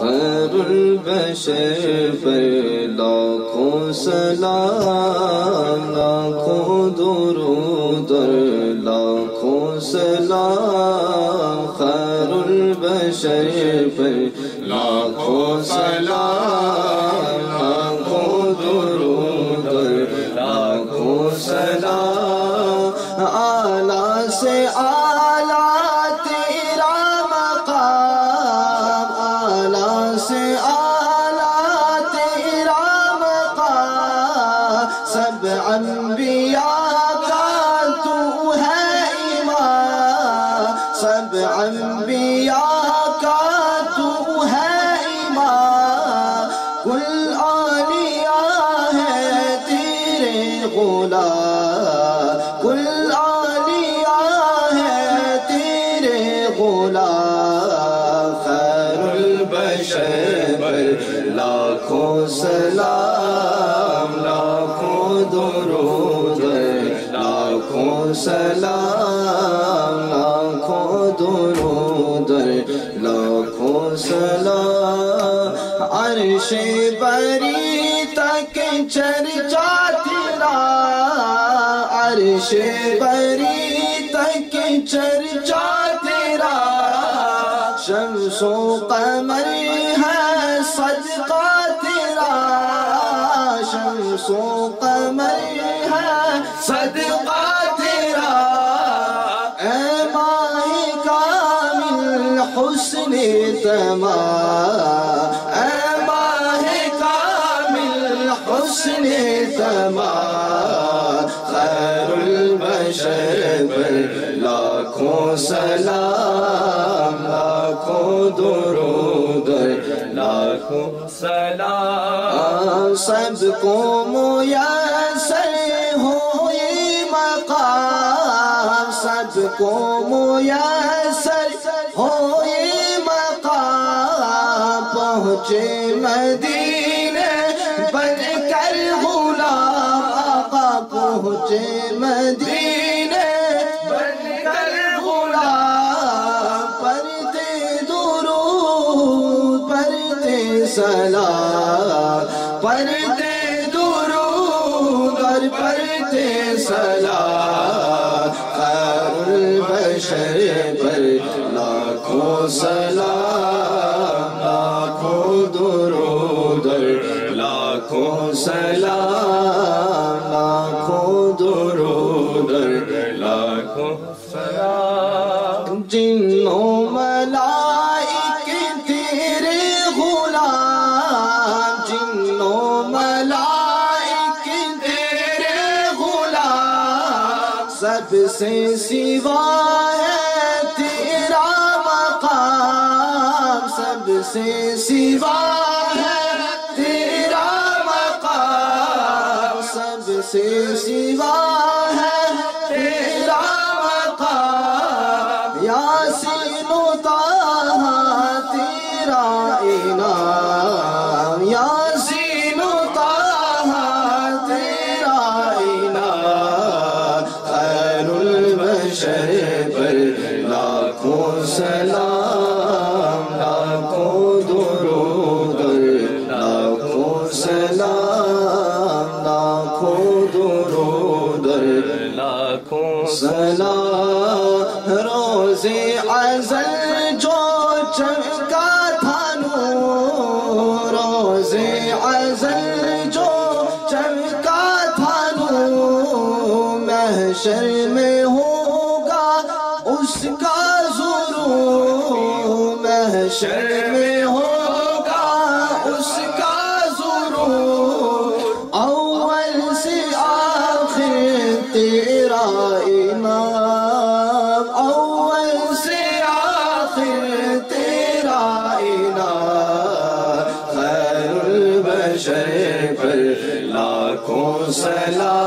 خیر البشر پر لاکھوں سلام، لاکھوں درود لاکھوں سلام، خیر البشر پر لاکھوں سلام، لاکھوں درود لاکھوں سلام، اعلیٰ سے اعلیٰ تیرا مقام، اعلیٰ سے اعلیٰ تیرا مقام، سب انبیاء کا تو ہے امام، سب انبیاء کا تو ہے امام، کل اولیاء ہے تیرے غلام، کل اولیاء ہے تیرے غلام، خیر البشر پر لاکھوں سلام، لاکھوں درود لاکھوں سلام، لاکھوں درود لاکھوں سلام، عرش بری تک چرچا تیرا، عرش بری تک چرچا تیرا، شمس و قمر ہے صدقہ تیرا، شمس و قمر ہے صدقہ تیرا، اے ماہ کامل حسن تمام، اے ماہ کامل حسن تمام، خیر البشر پر لاکھوں سلام، لاکھوں درود لاکھوں سلام، سب کو میسر ہو یہ مقام، سب کو میسر ہو یہ مقام، پہنچے مدینے بن کر غلام، آقا پہنچے مدینے بن کر غلام، پڑھتے درود پڑھتے سلام، پڑھتے درود اور پڑھتے سلام، خیر البشر پر لاکھوں سلام، لاکھوں درود لاکھوں سلام، لاکھوں درود لاکھوں سلام، جنوں ملائک تیرے غلام، جنوں ملائک تیرے غلام، سب سے سوا ہے تیرا مقام، سب سے سوا ہے تیرا مقام، سب سے سوا ہے تیرا مقام، یاسین و طٰہٰ تیرا انعام، یاسین و طٰہٰ تیرا انعام، خیر البشر پر لاکھوں سلام، لاکھوں درود لاکھوں سلام، لاکھوں درود لاکھوں سلام، روز ازل جو چمکا تھا نور، روز ازل جو چمکا تھا نور، محشر میں ہوگا اس کا ظہور، محشر میں ہوگا اس کا ظہور، اول سے آخر تیرا انعام، اول سے آخر تیرا انعام، خیر البشر پر لاکھوں سلام،